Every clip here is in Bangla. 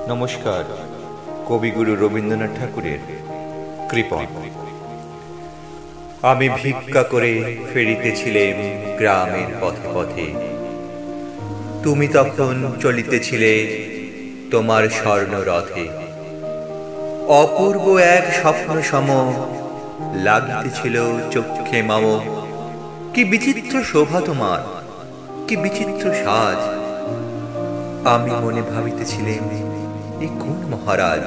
নমস্কার। কবিগুরু রবীন্দ্রনাথ ঠাকুরের কৃপণ। আমি ভিক্ষা করে ফিরিতেছিলাম গ্রামের পথে পথে, তুমি তখন চলিতেছিলে তোমার স্বর্ণ রথে। অপূর্ব এক স্বপ্ন সম লাগিতেছিল চক্ষে মাম। কি বিচিত্র শোভা তোমার, কি বিচিত্র সাজ। আমি মনে ভাবিতেছিলাম, এ কোন মহারাজ।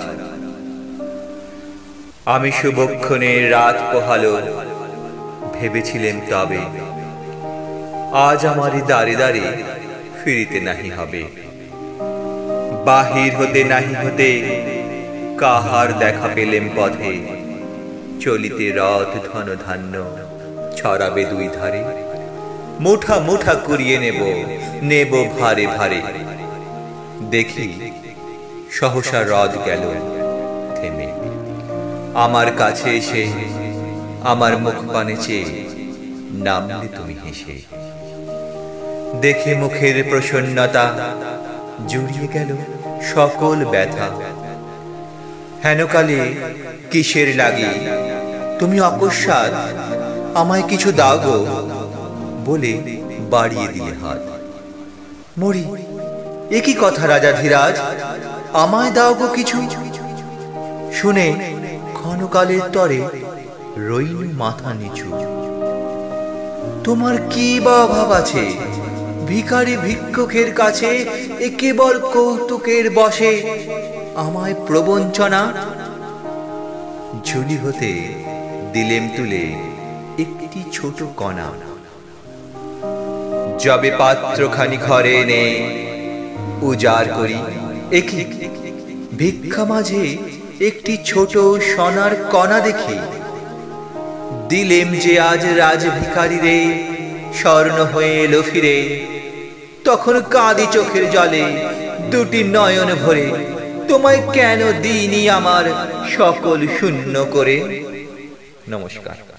আমি শুভক্ষণে রাত পোহালো, ভেবেছিলেম তবে আজ আমারই দাঁড়ে দাঁড়ে ফিরিতে নাহি হবে। বাহির হতে নাহি হতে কাহার দেখা পেলেম পথে। চলিতে রথ ধন ধান্য ছড়াবে দুই ধারে। মুঠা মুঠা কুড়িয়ে নেব, নেব ভারে ভারে। দেখি সহসা রথ গেল থেমে, আমার কাছে এসে আমার মুখ পানে চেয়ে নামলে তুমি হেসে। দেখে মুখের প্রসন্নতা জুড়িয়ে গেল সকল ব্যথা। হেনকালে কিসের লাগি তুমি অকস্মাৎ আমায় কিছু দাও গো বলে বাড়িয়ে দিলে হাত। মরি, এ কি কথা রাজাধিরাজ, আমায় দাও গো কিছু। শুনে ক্ষণকালের তরে রইল মাথা নিচু। তোমার কি বা অভাব আছে ভিখারি ভিক্ষুকের কাছে, এ কেবল কৌতুকের বসে আমায় প্রবঞ্চনা। ঝুলি হতে দিলেম তুলে একটি ছোট কণা। যবে পাত্রখানি ঘরে এনে উজাড় করি, একি ভিক্ষা মাঝে একটি ছোট সোনার কণা দেখি। দিলেম যে আজ রাজ ভিখারি রে, স্বর্ণ হয়ে এলো ফিরে। তখন কাঁদি চোখের জলে দুটি নয়ন ভরে, তোমায় কেন দিইনি আমার সকল শূন্য করে। নমস্কার।